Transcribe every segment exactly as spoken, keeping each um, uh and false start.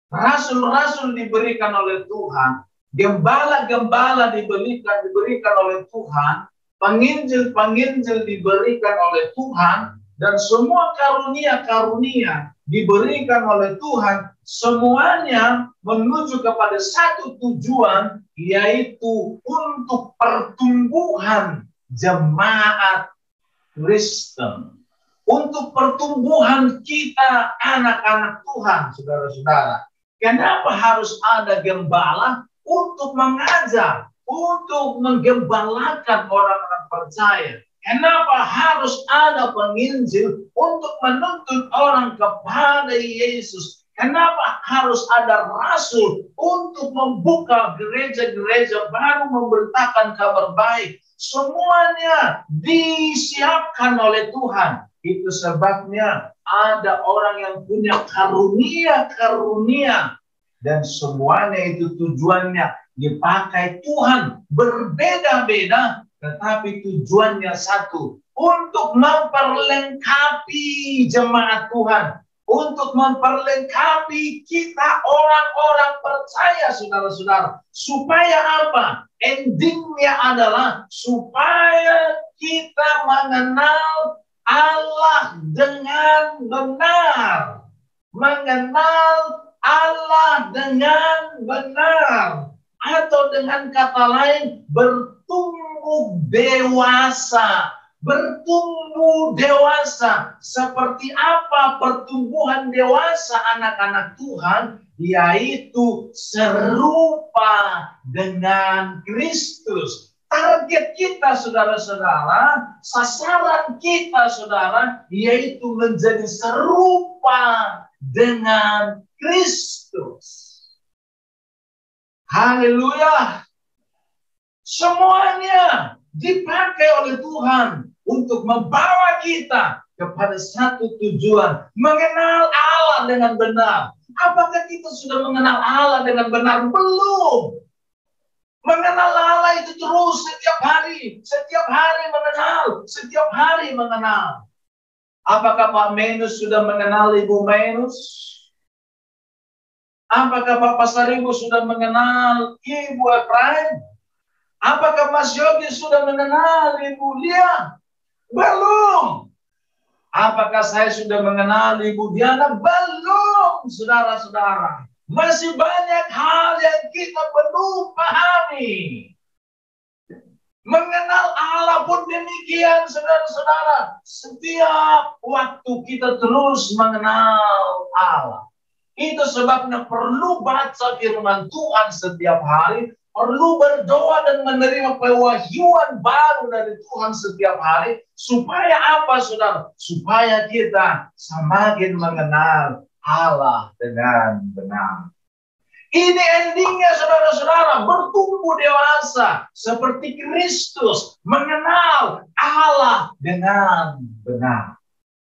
Rasul-rasul diberikan oleh Tuhan, gembala-gembala diberikan diberikan oleh Tuhan, penginjil-penginjil diberikan oleh Tuhan, dan semua karunia-karunia diberikan oleh Tuhan, semuanya menuju kepada satu tujuan, yaitu untuk pertumbuhan jemaat Kristen. Untuk pertumbuhan kita anak-anak Tuhan, saudara-saudara. Kenapa harus ada gembala? Untuk mengajar, untuk menggembalakan orang-orang percaya. Kenapa harus ada penginjil? Untuk menuntun orang kepada Yesus. Kenapa harus ada rasul? Untuk membuka gereja-gereja baru, memberitakan kabar baik. Semuanya disiapkan oleh Tuhan. Itu sebabnya ada orang yang punya karunia-karunia. Dan semuanya itu tujuannya dipakai Tuhan. Berbeda-beda, tetapi tujuannya satu. Untuk memperlengkapi jemaat Tuhan. Untuk memperlengkapi kita orang-orang percaya, saudara-saudara. Supaya apa? Endingnya adalah supaya kita mengenal Allah dengan benar. Mengenal Allah dengan benar. Atau dengan kata lain, bertumbuh dewasa. Bertumbuh dewasa. Seperti apa pertumbuhan dewasa anak-anak Tuhan? Yaitu serupa dengan Kristus. Target kita, saudara-saudara, sasaran kita, saudara, yaitu menjadi serupa dengan Kristus. Haleluya. Semuanya dipakai oleh Tuhan untuk membawa kita kepada satu tujuan. Mengenal Allah dengan benar. Apakah kita sudah mengenal Allah dengan benar? Belum. Mengenal Allah itu terus setiap hari. Setiap hari mengenal. Setiap hari mengenal. Apakah Pak Menus sudah mengenal Ibu Menus? Apakah Pak Pasaribu sudah mengenal Ibu Efraim? Apakah Mas Yogi sudah mengenal Ibu Lia? Belum. Apakah saya sudah mengenal Ibu Diana? Belum, saudara-saudara. Masih banyak hal yang kita perlu pahami. Mengenal Allah pun demikian, saudara-saudara. Setiap waktu kita terus mengenal Allah. Itu sebabnya perlu baca firman Tuhan setiap hari. Perlu berdoa dan menerima pewahyuan baru dari Tuhan setiap hari. Supaya apa, saudara? Supaya kita semakin mengenal Allah dengan benar. Ini endingnya, saudara-saudara, bertumbuh dewasa. Seperti Kristus mengenal Allah dengan benar.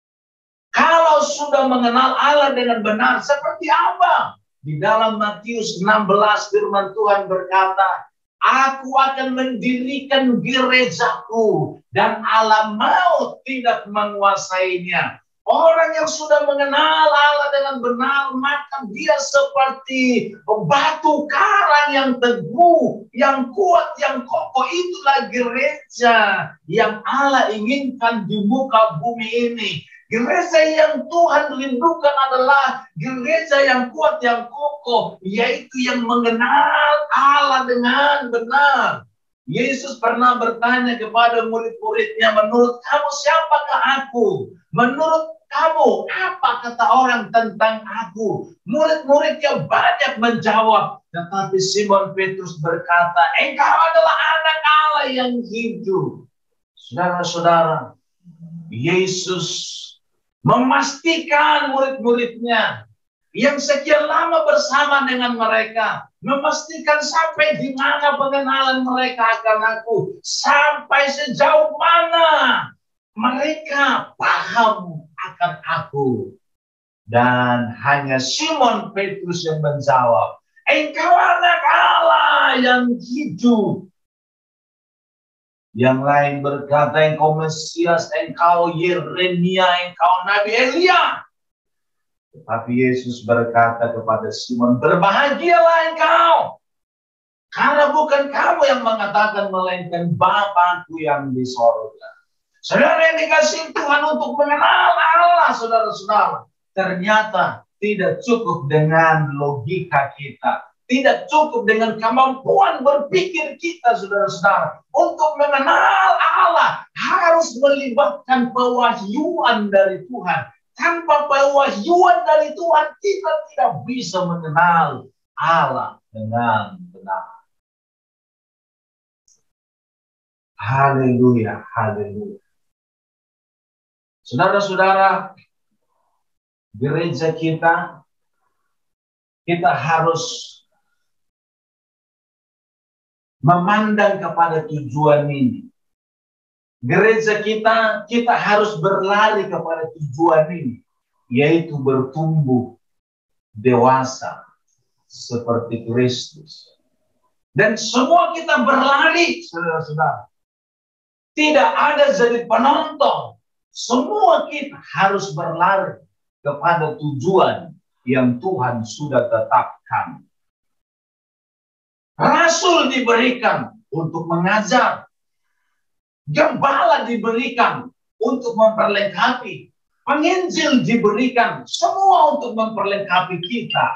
Kalau sudah mengenal Allah dengan benar, seperti apa? Di dalam Matius enam belas firman Tuhan berkata, Aku akan mendirikan gerejaku dan alam maut tidak menguasainya. Orang yang sudah mengenal Allah dengan benar, maka dia seperti batu karang yang teguh, yang kuat, yang kokoh. Itulah gereja yang Allah inginkan di muka bumi ini. Gereja yang Tuhan rindukan adalah gereja yang kuat, yang kokoh, yaitu yang mengenal Allah dengan benar. Yesus pernah bertanya kepada murid-muridnya, menurut kamu siapakah aku? Menurut kamu apa kata orang tentang aku? Murid-muridnya banyak menjawab, tetapi Simon Petrus berkata, engkau adalah anak Allah yang hidup. Saudara-saudara, Yesus memastikan murid-muridnya yang sekian lama bersama dengan mereka, memastikan sampai di mana pengenalan mereka akan aku, sampai sejauh mana mereka paham akan aku. Dan hanya Simon Petrus yang menjawab, engkau anak Allah yang hidup. Yang lain berkata, engkau Mesias, engkau Yeremia, engkau Nabi Elia. Tapi Yesus berkata kepada Simon, berbahagialah engkau. Karena bukan kamu yang mengatakan, melainkan Bapakku yang di sorga. Saudara yang dikasihi Tuhan, untuk mengenal Allah, saudara-saudara, ternyata tidak cukup dengan logika kita. Tidak cukup dengan kemampuan berpikir kita, saudara-saudara. Untuk mengenal Allah, harus melibatkan pewahyuan dari Tuhan. Tanpa pewahyuan dari Tuhan, kita tidak bisa mengenal Allah dengan benar. Haleluya, haleluya. Saudara-saudara, gereja kita, kita harus memandang kepada tujuan ini. Gereja kita, kita harus berlari kepada tujuan ini, yaitu bertumbuh dewasa seperti Kristus. Dan semua kita berlari, saudara-saudara. Tidak ada jadi penonton. Semua kita harus berlari kepada tujuan yang Tuhan sudah tetapkan. Rasul diberikan untuk mengajar. Gembala diberikan untuk memperlengkapi. Penginjil diberikan semua untuk memperlengkapi kita.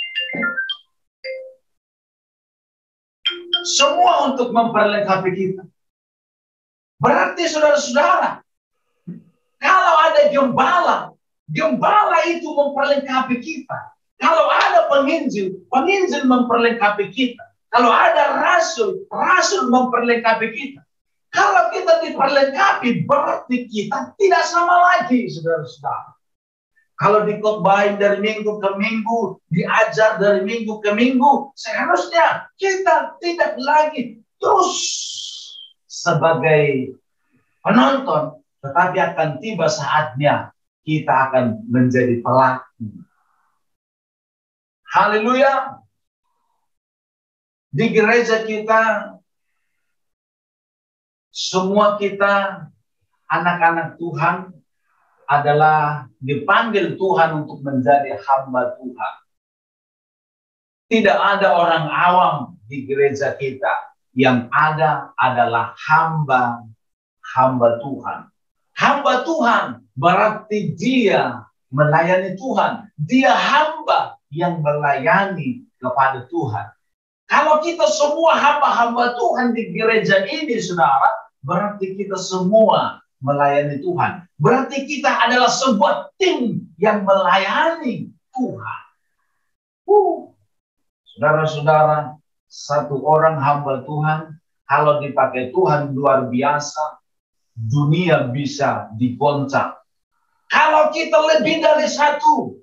Semua untuk memperlengkapi kita. Berarti saudara-saudara, kalau ada gembala, gembala itu memperlengkapi kita. Kalau ada penginjil, penginjil memperlengkapi kita. Kalau ada rasul, rasul memperlengkapi kita. Kalau kita diperlengkapi, berarti kita tidak sama lagi, saudara-saudara. Kalau dikotbahin dari minggu ke minggu, diajar dari minggu ke minggu, seharusnya kita tidak lagi terus sebagai penonton, tetapi akan tiba saatnya kita akan menjadi pelaku. Haleluya. Di gereja kita, semua kita anak-anak Tuhan adalah dipanggil Tuhan untuk menjadi hamba Tuhan. Tidak ada orang awam di gereja kita. Yang ada adalah hamba-hamba Tuhan. Hamba Tuhan berarti dia melayani Tuhan. Dia hamba yang melayani kepada Tuhan. Kalau kita semua hamba-hamba Tuhan di gereja ini, saudara, berarti kita semua melayani Tuhan. Berarti kita adalah sebuah tim yang melayani Tuhan. Uh. Saudara-saudara, satu orang hamba Tuhan, kalau dipakai Tuhan luar biasa, dunia bisa digoncang. Kalau kita lebih dari satu,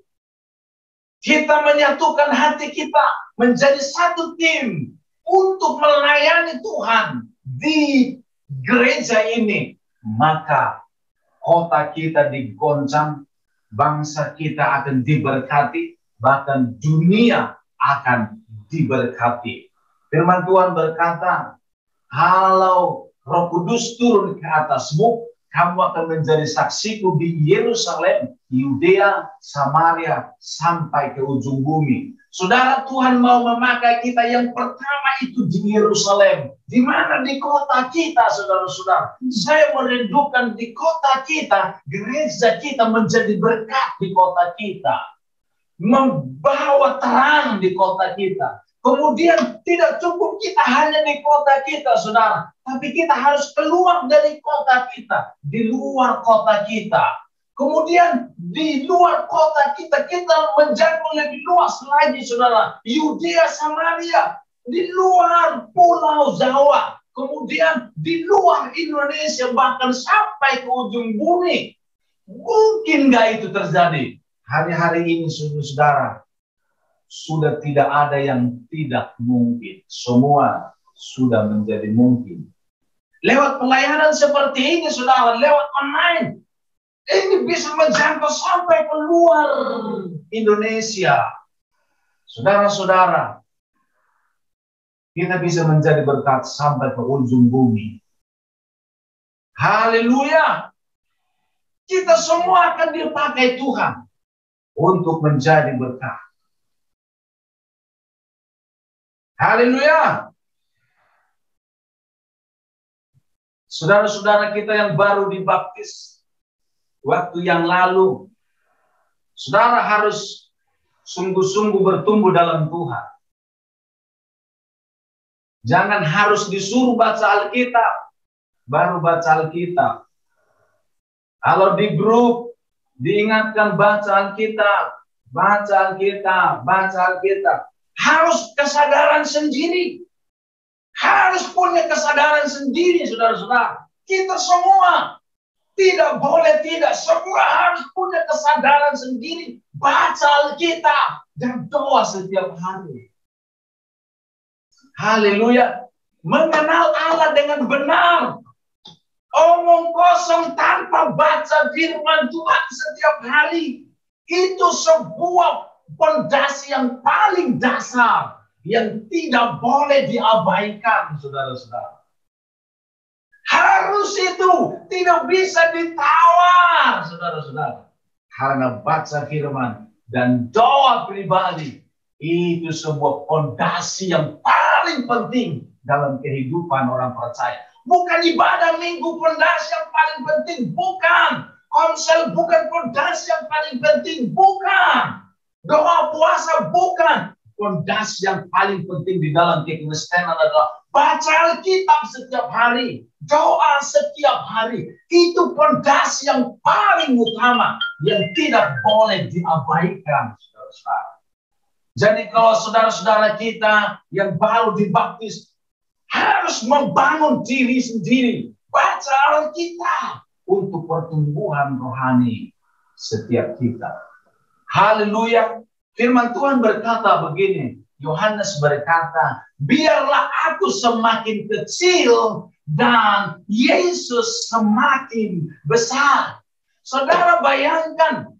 kita menyatukan hati kita menjadi satu tim untuk melayani Tuhan di gereja ini, maka kota kita digoncang, bangsa kita akan diberkati, bahkan dunia akan diberkati. Firman Tuhan berkata, kalau Roh Kudus turun ke atasmu, kamu akan menjadi saksiku di Yerusalem, Yudea, Samaria, sampai ke ujung bumi. Saudara, Tuhan mau memakai kita yang pertama itu di Yerusalem. Di mana? Di kota kita, saudara-saudara. Saya merindukan di kota kita, gereja kita menjadi berkat di kota kita. Membawa terang di kota kita. Kemudian tidak cukup kita hanya di kota kita, saudara. Tapi kita harus keluar dari kota kita. Di luar kota kita. Kemudian di luar kota kita, kita menjangkau lebih luas lagi, saudara. Yudea, Samaria. Di luar Pulau Jawa. Kemudian di luar Indonesia, bahkan sampai ke ujung bumi. Mungkin nggak itu terjadi? Hari-hari ini, saudara, sudah tidak ada yang tidak mungkin. Semua sudah menjadi mungkin. Lewat pelayanan seperti ini, saudara, lewat online, ini bisa menjangkau sampai ke luar Indonesia. Saudara-saudara, kita bisa menjadi berkat sampai ke ujung bumi. Haleluya. Kita semua akan dipakai Tuhan untuk menjadi berkat. Haleluya. Saudara-saudara kita yang baru dibaptis waktu yang lalu, saudara harus sungguh-sungguh bertumbuh dalam Tuhan. Jangan harus disuruh baca Alkitab, baru baca Alkitab. Kalau di grup diingatkan baca Alkitab, baca Alkitab, baca Alkitab. Harus kesadaran sendiri. Harus punya kesadaran sendiri, saudara-saudara. Kita semua tidak boleh tidak. Semua harus punya kesadaran sendiri. Baca Alkitab dan doa setiap hari. Haleluya. Mengenal Allah dengan benar. Omong kosong tanpa baca firman Tuhan setiap hari. Itu sebuah pondasi yang paling dasar yang tidak boleh diabaikan, saudara-saudara. Harus itu tidak bisa ditawar, saudara-saudara. Karena baca firman dan doa pribadi itu sebuah pondasi yang paling penting dalam kehidupan orang percaya. Bukan ibadah minggu pondasi yang paling penting, bukan. Konsel bukan pondasi yang paling penting, bukan. Doa puasa bukan. Pondasi yang paling penting di dalam kekristenan adalah baca Alkitab setiap hari, doa setiap hari. Itu pondasi yang paling utama yang tidak boleh diabaikan, saudara-saudara. Jadi kalau saudara-saudara kita yang baru dibaptis harus membangun diri sendiri, baca Alkitab untuk pertumbuhan rohani setiap kita. Haleluya. Firman Tuhan berkata begini, Yohanes berkata, biarlah aku semakin kecil dan Yesus semakin besar. Saudara bayangkan,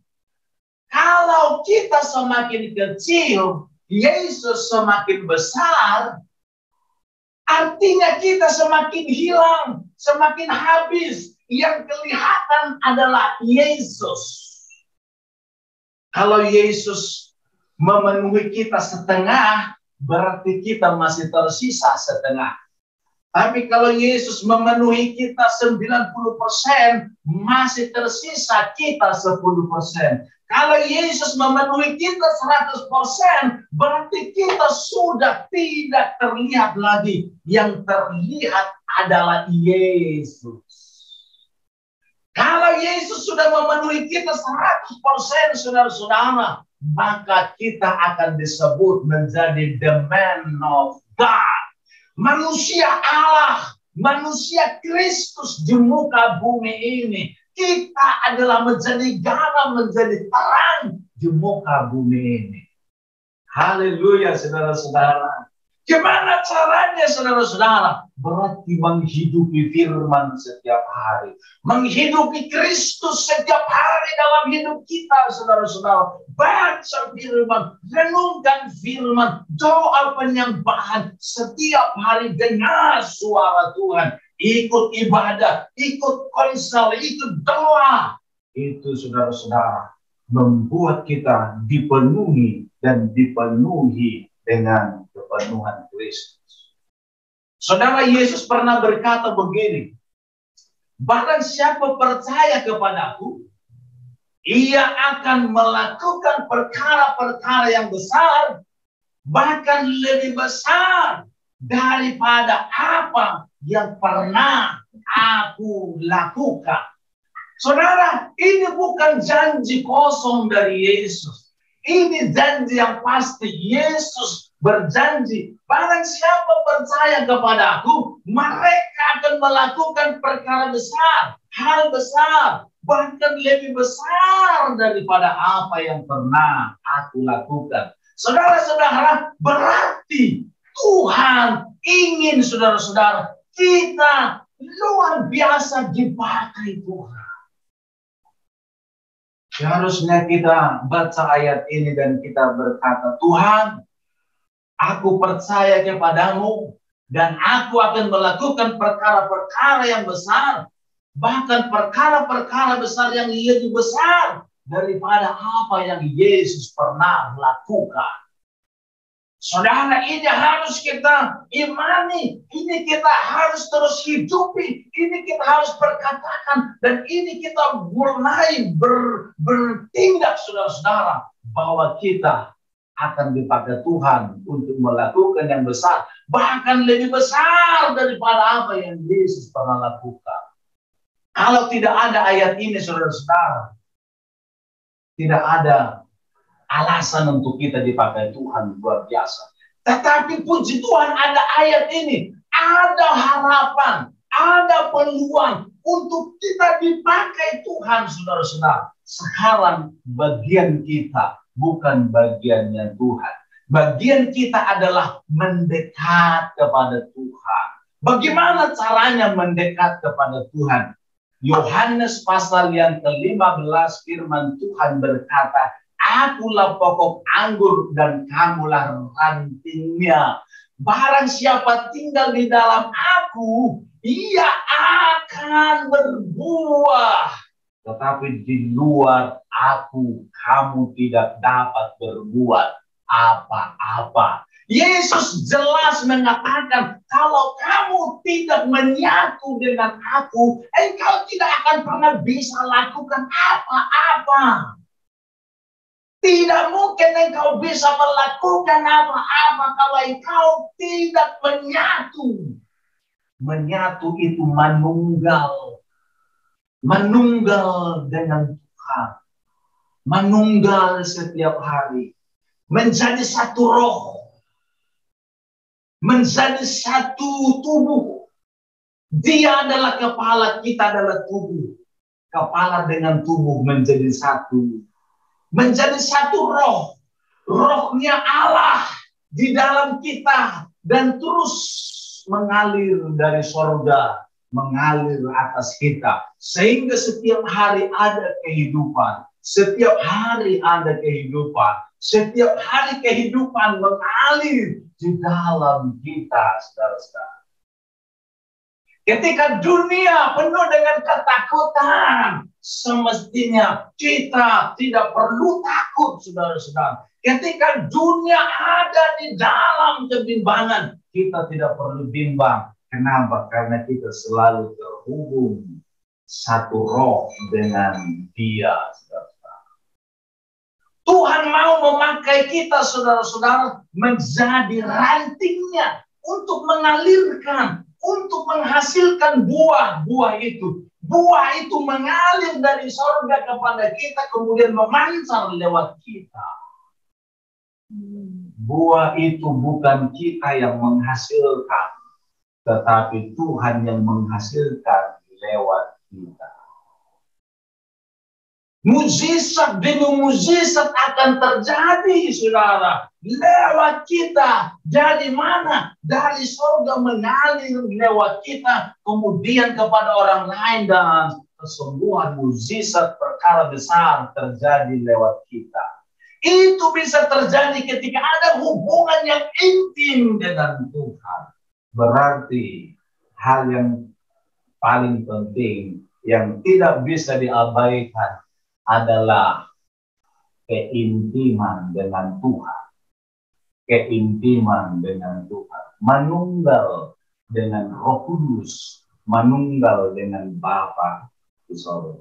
kalau kita semakin kecil, Yesus semakin besar, artinya kita semakin hilang, semakin habis. Yang kelihatan adalah Yesus. Kalau Yesus memenuhi kita setengah, berarti kita masih tersisa setengah. Tapi kalau Yesus memenuhi kita sembilan puluh persen, masih tersisa kita sepuluh persen. Kalau Yesus memenuhi kita seratus persen, berarti kita sudah tidak terlihat lagi. Yang terlihat adalah Yesus. Kalau Yesus sudah memenuhi kita seratus persen, saudara-saudara, maka kita akan disebut menjadi the man of God. Manusia Allah, manusia Kristus di muka bumi ini. Kita adalah menjadi garam, menjadi terang di muka bumi ini. Haleluya, saudara-saudara. Gimana caranya, saudara-saudara? Berarti menghidupi firman setiap hari. Menghidupi Kristus setiap hari dalam hidup kita, saudara-saudara. Baca firman, renungkan firman, doa penyembahan setiap hari, dengar suara Tuhan. Ikut ibadah, ikut konsel, ikut doa. Itu, saudara-saudara, membuat kita dipenuhi dan dipenuhi dengan kepenuhan Kristus. Saudara, Yesus pernah berkata begini, barang siapa percaya kepadaku, ia akan melakukan perkara-perkara yang besar, bahkan lebih besar daripada apa yang pernah aku lakukan. Saudara, ini bukan janji kosong dari Yesus. Ini janji yang pasti. Yesus berjanji, barang siapa percaya kepadaku, mereka akan melakukan perkara besar, hal besar, bahkan lebih besar daripada apa yang pernah aku lakukan. Saudara-saudara, berarti Tuhan ingin saudara-saudara kita luar biasa dipakai Tuhan. Harusnya kita baca ayat ini dan kita berkata, Tuhan, aku percaya kepadamu dan aku akan melakukan perkara-perkara yang besar, bahkan perkara-perkara besar yang lebih besar daripada apa yang Yesus pernah lakukan. Saudara, ini harus kita imani, ini kita harus terus hidupi, ini kita harus perkatakan, dan ini kita mulai ber, bertindak, saudara-saudara, bahwa kita akan dipakai Tuhan untuk melakukan yang besar, bahkan lebih besar daripada apa yang Yesus pernah lakukan. Kalau tidak ada ayat ini, saudara-saudara, tidak ada alasan untuk kita dipakai Tuhan luar biasa. Tetapi puji Tuhan ada ayat ini. Ada harapan, ada peluang untuk kita dipakai Tuhan, saudara-saudara. Sekarang bagian kita bukan bagiannya Tuhan. Bagian kita adalah mendekat kepada Tuhan. Bagaimana caranya mendekat kepada Tuhan? Yohanes pasal yang kelima belas firman Tuhan berkata, Akulah pokok anggur dan kamulah rantingnya. Barang siapa tinggal di dalam aku, ia akan berbuah. Tetapi di luar aku, kamu tidak dapat berbuat apa-apa. Yesus jelas mengatakan, kalau kamu tidak menyatu dengan aku, engkau tidak akan pernah bisa lakukan apa-apa. Tidak mungkin engkau bisa melakukan apa-apa kalau engkau tidak menyatu. Menyatu itu menunggal. Menunggal dengan Tuhan. Menunggal setiap hari. Menjadi satu roh. Menjadi satu tubuh. Dia adalah kepala, kita adalah tubuh. Kepala dengan tubuh menjadi satu. Menjadi satu roh. Rohnya Allah di dalam kita. Dan terus mengalir dari sorga. Mengalir atas kita. Sehingga setiap hari ada kehidupan. Setiap hari ada kehidupan. Setiap hari kehidupan mengalir di dalam kita, saudara-saudara. Ketika dunia penuh dengan ketakutan, semestinya kita tidak perlu takut, saudara-saudara. Ketika dunia ada di dalam kebimbangan, kita tidak perlu bimbang. Kenapa? Karena kita selalu terhubung satu roh dengan Dia, saudara-saudara. Tuhan mau memakai kita, saudara-saudara, menjadi rantingnya untuk mengalirkan, untuk menghasilkan buah-buah itu. Buah itu mengalir dari surga kepada kita, kemudian memancar lewat kita. Buah itu bukan kita yang menghasilkan, tetapi Tuhan yang menghasilkan lewat kita. Mujizat demi mujizat akan terjadi, saudara, lewat kita. Dari mana? Dari surga mengalir lewat kita, kemudian kepada orang lain, dan kesembuhan mujizat perkara besar terjadi lewat kita. Itu bisa terjadi ketika ada hubungan yang intim dengan Tuhan. Berarti hal yang paling penting yang tidak bisa diabaikan adalah keintiman dengan Tuhan. Keintiman dengan Tuhan. Manunggal dengan Roh Kudus. Manunggal dengan Bapa di surga.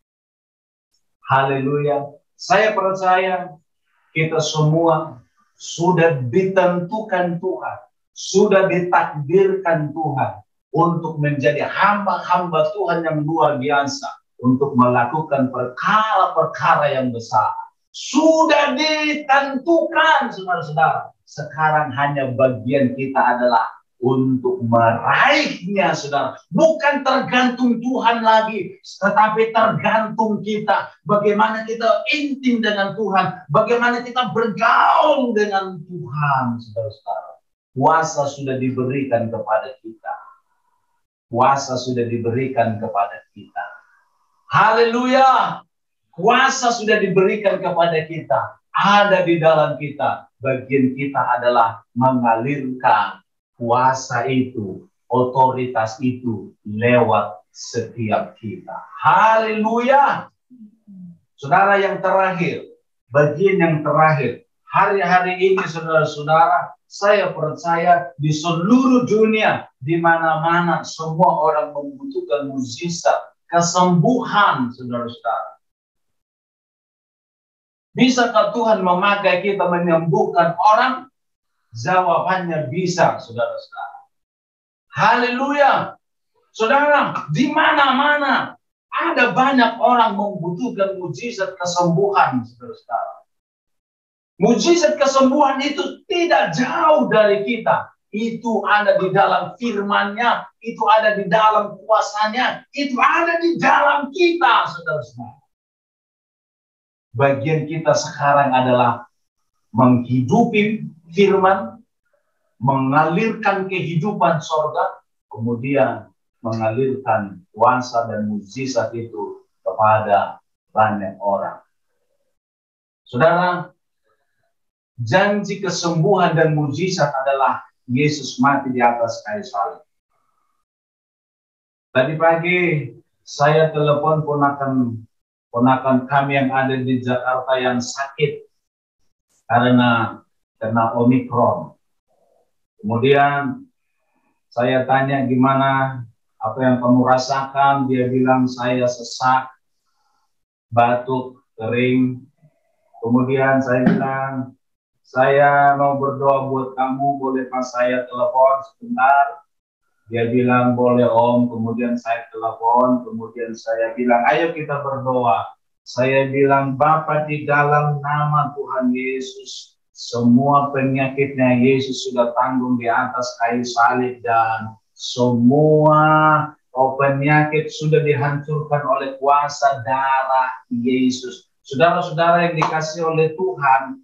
Haleluya. Saya percaya kita semua sudah ditentukan Tuhan. Sudah ditakdirkan Tuhan untuk menjadi hamba-hamba Tuhan yang luar biasa. Untuk melakukan perkara-perkara yang besar. Sudah ditentukan, saudara-saudara. Sekarang hanya bagian kita adalah untuk meraihnya, saudara. Bukan tergantung Tuhan lagi, tetapi tergantung kita. Bagaimana kita intim dengan Tuhan. Bagaimana kita bergaul dengan Tuhan, saudara-saudara. Kuasa sudah diberikan kepada kita. Kuasa sudah diberikan kepada kita. Haleluya. Kuasa sudah diberikan kepada kita. Ada di dalam kita. Bagian kita adalah mengalirkan kuasa itu, otoritas itu lewat setiap kita. Haleluya. Saudara, yang terakhir, bagian yang terakhir, hari-hari ini saudara-saudara, saya percaya di seluruh dunia, di mana-mana semua orang membutuhkan mukjizat, kesembuhan, saudara-saudara. Bisakah Tuhan memakai kita menyembuhkan orang? Jawabannya bisa, saudara-saudara. Haleluya. Saudara, di mana-mana ada banyak orang membutuhkan mukjizat kesembuhan, saudara-saudara. Mukjizat kesembuhan itu tidak jauh dari kita. Itu ada di dalam firman-Nya, itu ada di dalam kuasanya, itu ada di dalam kita, saudara-saudara. Bagian kita sekarang adalah menghidupi firman, mengalirkan kehidupan sorga, kemudian mengalirkan kuasa dan mukjizat itu kepada banyak orang. Saudara, janji kesembuhan dan mukjizat adalah Yesus mati di atas kayu salib. Tadi pagi saya telepon ponakan ponakan kami yang ada di Jakarta yang sakit karena kena Omikron. Kemudian saya tanya gimana, apa yang kamu rasakan? Dia bilang saya sesak, batuk, kering. Kemudian saya bilang, saya mau berdoa buat kamu, bolehkah saya telepon sebentar? Dia bilang, boleh Om. Kemudian saya telepon, kemudian saya bilang, ayo kita berdoa. Saya bilang, Bapa, di dalam nama Tuhan Yesus, semua penyakitnya Yesus sudah tanggung di atas kayu salib, dan semua oh, penyakit sudah dihancurkan oleh kuasa darah Yesus. Saudara-saudara yang dikasih oleh Tuhan,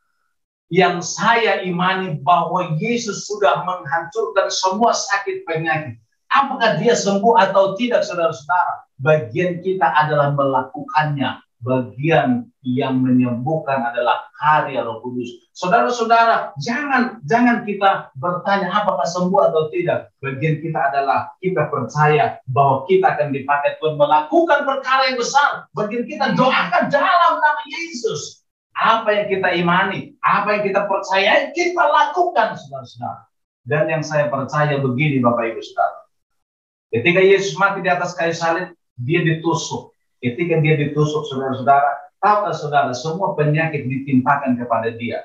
yang saya imani bahwa Yesus sudah menghancurkan semua sakit penyakit. Apakah dia sembuh atau tidak, saudara-saudara? Bagian kita adalah melakukannya. Bagian yang menyembuhkan adalah karya Roh Kudus. Saudara-saudara, jangan jangan kita bertanya apakah sembuh atau tidak. Bagian kita adalah kita percaya bahwa kita akan dipakai Tuhan melakukan perkara yang besar. Bagian kita doakan dalam nama Yesus. Apa yang kita imani, apa yang kita percaya, kita lakukan, saudara-saudara. Dan yang saya percaya begini, Bapak Ibu Saudara. Ketika Yesus mati di atas kayu salib, dia ditusuk. Ketika dia ditusuk, saudara-saudara, tahukah saudara, semua penyakit ditimpakan kepada dia.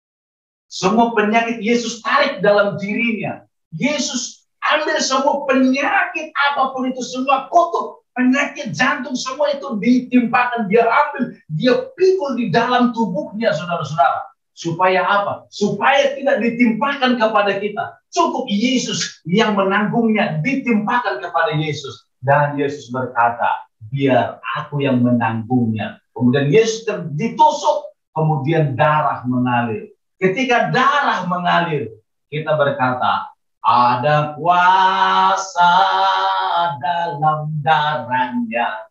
Semua penyakit Yesus tarik dalam dirinya. Yesus ambil semua penyakit, apapun itu, semua kutuk. Penyakit jantung semua itu ditimpakan, dia ambil, dia pikul di dalam tubuhnya, saudara-saudara. Supaya apa? Supaya tidak ditimpakan kepada kita. Cukup Yesus yang menanggungnya, ditimpakan kepada Yesus. Dan Yesus berkata, biar aku yang menanggungnya. Kemudian Yesus ditusuk, kemudian darah mengalir. Ketika darah mengalir, kita berkata, ada kuasa dalam darahnya,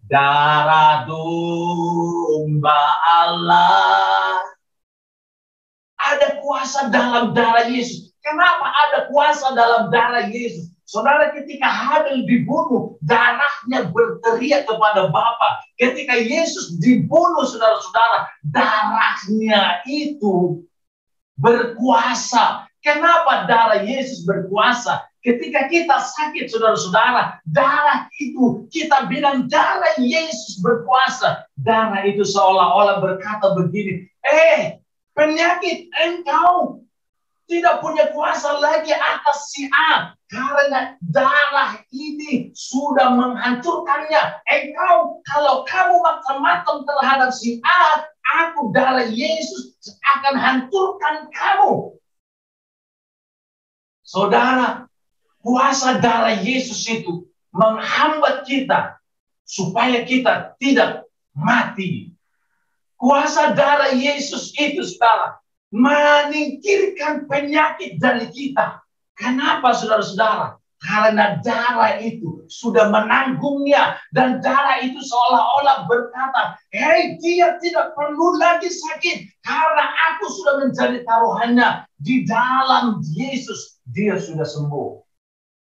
darah domba Allah. Ada kuasa dalam darah Yesus. Kenapa ada kuasa dalam darah Yesus? Saudara, ketika Habel dibunuh, darahnya berteriak kepada Bapa. Ketika Yesus dibunuh, saudara-saudara, darahnya itu berkuasa. Kenapa darah Yesus berkuasa? Ketika kita sakit, saudara-saudara, darah itu kita bilang darah Yesus berkuasa. Darah itu seolah-olah berkata begini, eh penyakit engkau tidak punya kuasa lagi atas si A. Karena darah ini sudah menghancurkannya. Engkau, kalau kamu macam-macam terhadap si A, aku darah Yesus akan hancurkan kamu. Saudara, kuasa darah Yesus itu menghambat kita supaya kita tidak mati. Kuasa darah Yesus itu, saudara, menyingkirkan penyakit dari kita. Kenapa, saudara-saudara? Karena darah itu sudah menanggungnya. Dan darah itu seolah-olah berkata, hei, dia tidak perlu lagi sakit. Karena aku sudah menjadi taruhannya. Di dalam Yesus, dia sudah sembuh.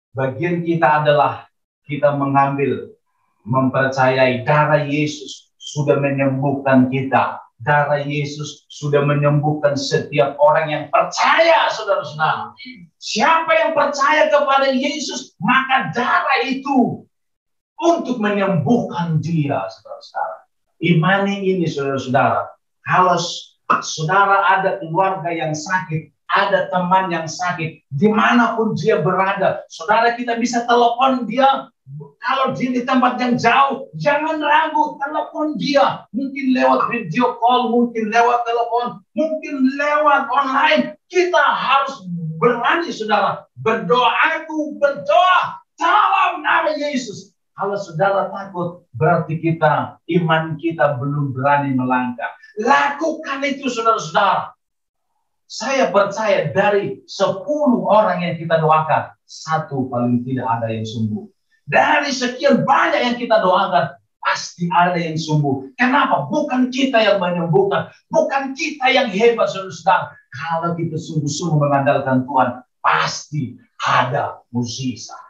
Bagian kita adalah kita mengambil, mempercayai darah Yesus sudah menyembuhkan kita. Darah Yesus sudah menyembuhkan setiap orang yang percaya, saudara-saudara. Siapa yang percaya kepada Yesus, maka darah itu untuk menyembuhkan dia, saudara-saudara. Imani ini, saudara-saudara. Kalau saudara ada keluarga yang sakit, ada teman yang sakit, dimanapun dia berada, saudara kita bisa telepon dia. Kalau dia di tempat yang jauh, jangan ragu, telepon dia. Mungkin lewat video call, mungkin lewat telepon, mungkin lewat online. Kita harus berani, saudara. Berdoa, aku berdoa dalam nama Yesus. Kalau saudara takut, berarti kita, iman kita belum berani melangkah. Lakukan itu, saudara-saudara. Saya percaya dari sepuluh orang yang kita doakan, satu paling tidak ada yang sembuh. Dari sekian banyak yang kita doakan, pasti ada yang sembuh. Kenapa? Bukan kita yang menyembuhkan. Bukan kita yang hebat, saudara-saudara. Kalau kita sungguh-sungguh mengandalkan Tuhan, pasti ada mukjizat.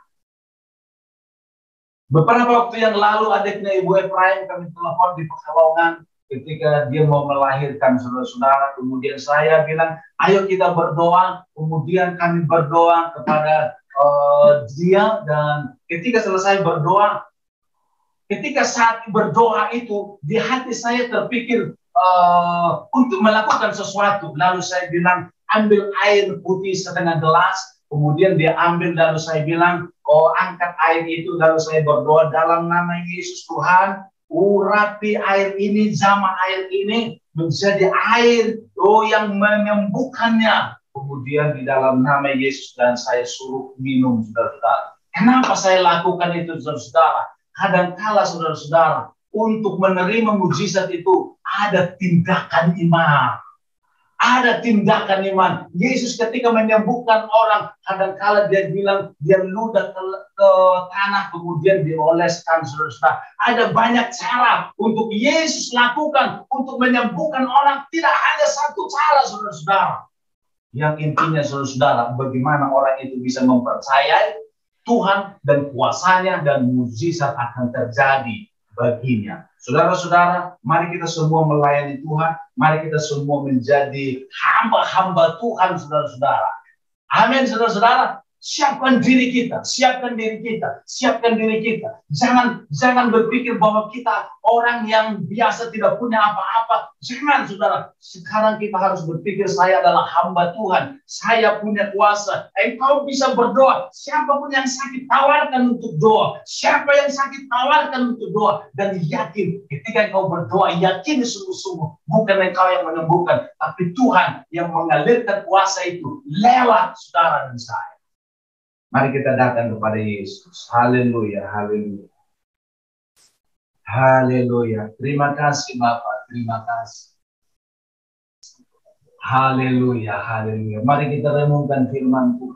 Beberapa waktu yang lalu, adiknya Ibu Efraim kami telepon di Pekalongan ketika dia mau melahirkan, saudara-saudara. Kemudian saya bilang, ayo kita berdoa. Kemudian kami berdoa kepada Uh, dia, dan ketika selesai berdoa, ketika saat berdoa itu di hati saya terpikir uh, untuk melakukan sesuatu. Lalu saya bilang, ambil air putih setengah gelas. Kemudian dia ambil, lalu saya bilang, oh angkat air itu. Lalu saya berdoa dalam nama Yesus, Tuhan, urapi air ini, jama air ini menjadi air oh yang menyembuhkannya. Kemudian di dalam nama Yesus, dan saya suruh minum, saudara-saudara. Kenapa saya lakukan itu, saudara-saudara? Kadangkala, saudara-saudara, untuk menerima mukjizat itu ada tindakan iman. Ada tindakan iman. Yesus ketika menyembuhkan orang, kadangkala dia bilang, dia ludah ke, ke tanah, kemudian dioleskan, saudara-saudara. Ada banyak cara untuk Yesus lakukan, untuk menyembuhkan orang. Tidak hanya satu cara, saudara-saudara. Yang intinya, saudara-saudara, bagaimana orang itu bisa mempercayai Tuhan dan kuasanya, dan mukjizat akan terjadi baginya. Saudara-saudara, mari kita semua melayani Tuhan. Mari kita semua menjadi hamba-hamba Tuhan, saudara-saudara. Amin, saudara-saudara. Siapkan diri kita, siapkan diri kita, siapkan diri kita. Jangan jangan berpikir bahwa kita orang yang biasa tidak punya apa-apa. Jangan, saudara. Sekarang kita harus berpikir, saya adalah hamba Tuhan. Saya punya kuasa. Engkau bisa berdoa. Siapapun yang sakit, tawarkan untuk doa. Siapa yang sakit, tawarkan untuk doa. Dan yakin, ketika engkau berdoa, yakin sungguh-sungguh. Bukan engkau yang menyembuhkan, tapi Tuhan yang mengalirkan kuasa itu lewat saudara dan saya. Mari kita datang kepada Yesus. Haleluya, haleluya. Haleluya. Terima kasih Bapak, terima kasih. Haleluya, haleluya. Mari kita renungkan firman Tuhan.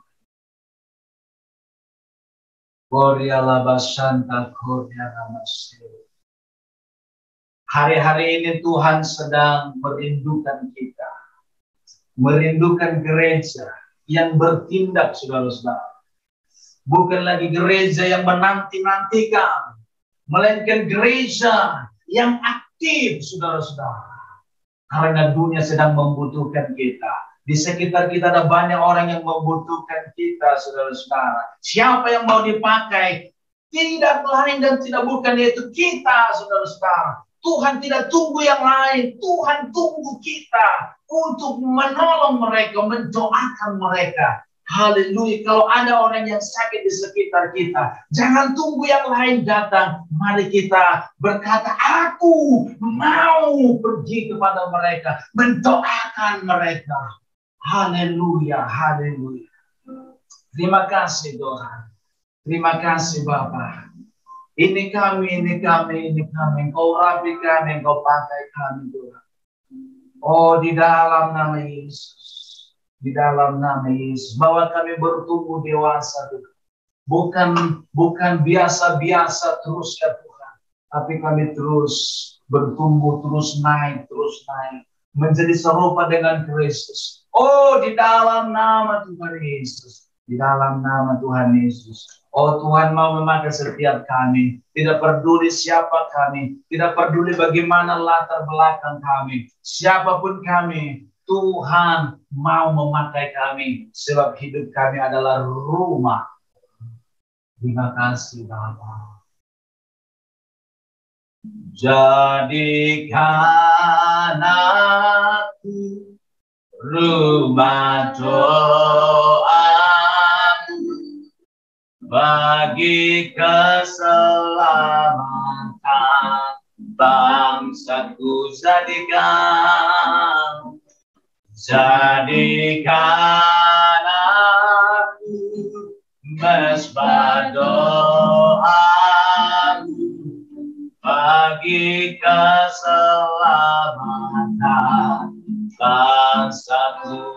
Korea labasanta, Korea labasanta. Hari-hari ini Tuhan sedang merindukan kita. Merindukan gereja yang bertindak, saudara-saudara. Bukan lagi gereja yang menanti-nantikan, melainkan gereja yang aktif, saudara-saudara. Karena dunia sedang membutuhkan kita. Di sekitar kita ada banyak orang yang membutuhkan kita, saudara-saudara. Siapa yang mau dipakai? Tidak lain dan tidak bukan, yaitu kita, saudara-saudara. Tuhan tidak tunggu yang lain. Tuhan tunggu kita untuk menolong mereka, mendoakan mereka. Haleluya. Kalau ada orang yang sakit di sekitar kita, jangan tunggu yang lain datang. Mari kita berkata, aku mau pergi kepada mereka, mendoakan mereka. Haleluya, haleluya. Terima kasih Tuhan. Terima kasih Bapa. Ini kami, ini kami, ini kami. Engkau rapi kami, Engkau pakai kami Tuhan. Oh, di dalam nama Yesus. Di dalam nama Yesus, bahwa kami bertumbuh dewasa Tuhan. Bukan bukan biasa-biasa terus ya Tuhan, tapi kami terus bertumbuh, terus naik, terus naik, menjadi serupa dengan Kristus. Oh, di dalam nama Tuhan Yesus, di dalam nama Tuhan Yesus. Oh Tuhan mau memakai setiap kami. Tidak peduli siapa kami. Tidak peduli bagaimana latar belakang kami. Siapapun kami. Tuhan mau memakai kami. Sebab hidup kami adalah rumah. Terima kasih Bapa. Jadikan aku rumah doa bagi keselamatan bangsaku. Jadikan, jadikan aku mesbah doa bagi keselamatan bangsaku.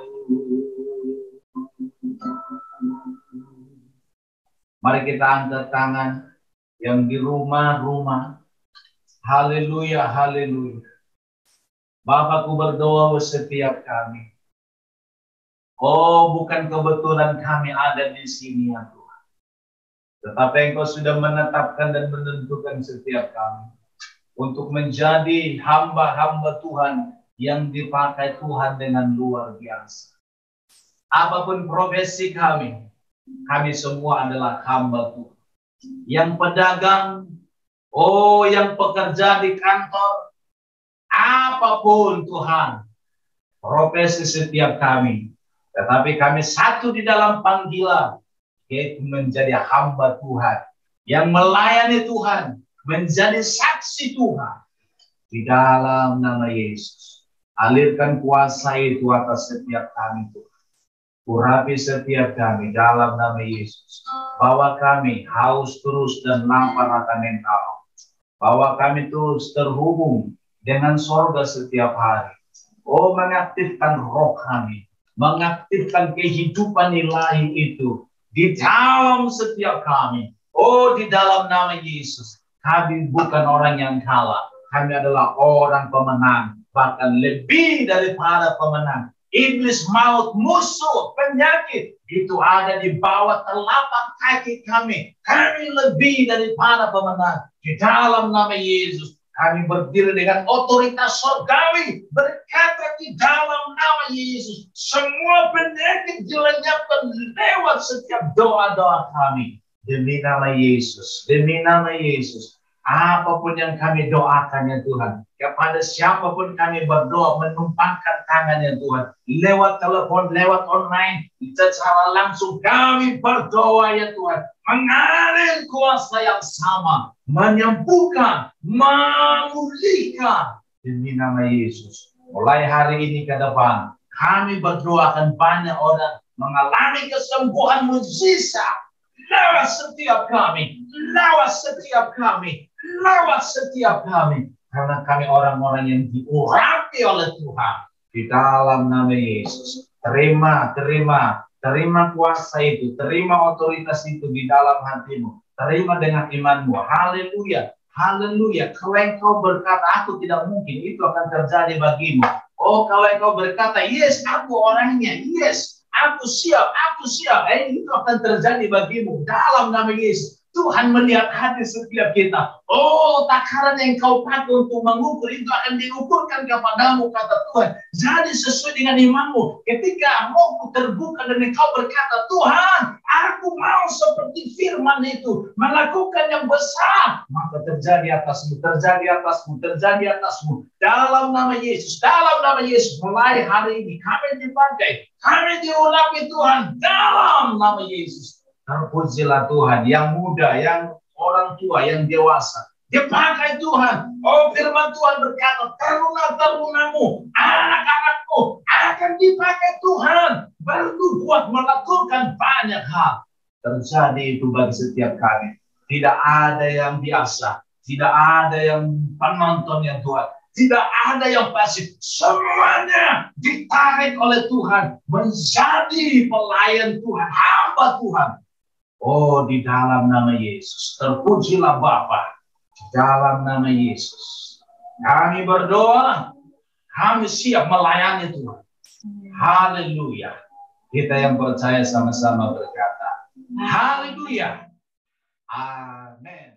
Mari kita angkat tangan yang di rumah-rumah. Haleluya, haleluya. Bapakku berdoa setiap kami. Oh, bukan kebetulan kami ada di sini ya Tuhan. Tetapi Engkau sudah menetapkan dan menentukan setiap kami untuk menjadi hamba-hamba Tuhan yang dipakai Tuhan dengan luar biasa. Apapun profesi kami, kami semua adalah hamba Tuhan. Yang pedagang, oh yang pekerja di kantor, apapun Tuhan, profesi setiap kami. Tetapi kami satu di dalam panggilan, yaitu menjadi hamba Tuhan. Yang melayani Tuhan, menjadi saksi Tuhan. Di dalam nama Yesus, alirkan kuasa itu atas setiap kami Tuhan. Urapi setiap kami dalam nama Yesus. Bahwa kami haus terus dan lapar akan Engkau. Bahwa kami terus terhubung dengan sorga setiap hari. Oh, mengaktifkan roh kami. Mengaktifkan kehidupan ilahi itu. Di dalam setiap kami. Oh, di dalam nama Yesus. Kami bukan orang yang kalah. Kami adalah orang pemenang. Bahkan lebih daripada pemenang. Iblis, maut, musuh, penyakit itu ada di bawah telapak kaki kami. Kami lebih daripada pemenang. Di dalam nama Yesus kami berdiri dengan otoritas surgawi, berkata di dalam nama Yesus semua penyakit dilenyapkan lewat setiap doa-doa kami. Demi nama Yesus, demi nama Yesus. Apapun yang kami doakan ya Tuhan, kepada siapapun kami berdoa menumpangkan tangan ya Tuhan, lewat telepon, lewat online, secara langsung kami berdoa ya Tuhan, mengalir kuasa yang sama, menyembuhkan, memulihkan demi nama Yesus. Mulai hari ini ke depan, kami berdoa akan banyak orang mengalami kesembuhan mujizat lewat setiap kami, lewat setiap kami, lewat setiap kami. Karena kami orang-orang yang diurapi oleh Tuhan. Di dalam nama Yesus. Terima, terima, terima kuasa itu. Terima otoritas itu di dalam hatimu. Terima dengan imanmu. Haleluya, haleluya. Kalau engkau berkata, aku tidak mungkin, itu akan terjadi bagimu. Oh, kalau engkau berkata, yes, aku orangnya, yes. Aku siap, aku siap. Eh, itu akan terjadi bagimu. Dalam nama Yesus. Tuhan melihat hati setiap kita. Oh, takaran yang kau pakai untuk mengukur itu akan diukurkan kepadamu, kata Tuhan. Jadi sesuai dengan imanmu. Ketika mau terbuka dan kau berkata, Tuhan, aku mau seperti firman itu. Melakukan yang besar. Maka terjadi atasmu, terjadi atasmu, terjadi atasmu. Dalam nama Yesus, dalam nama Yesus. Mulai hari ini kami dipakai. Kami diurapi Tuhan. Dalam nama Yesus. Terpujilah Tuhan, yang muda, yang orang tua, yang dewasa. Dipakai Tuhan. Oh, firman Tuhan berkata, teruna-terunamu, anak-anakmu akan dipakai Tuhan. Berbuat melakukan banyak hal. Terjadi itu bagi setiap kami. Tidak ada yang biasa. Tidak ada yang penonton yang Tuhan. Tidak ada yang pasif. Semuanya ditarik oleh Tuhan. Menjadi pelayan Tuhan, hamba Tuhan. Oh, di dalam nama Yesus. Terpujilah Bapa. Di dalam nama Yesus. Kami berdoa. Kami siap melayani Tuhan. Haleluya. Kita yang percaya sama-sama berkata. Haleluya. Amin.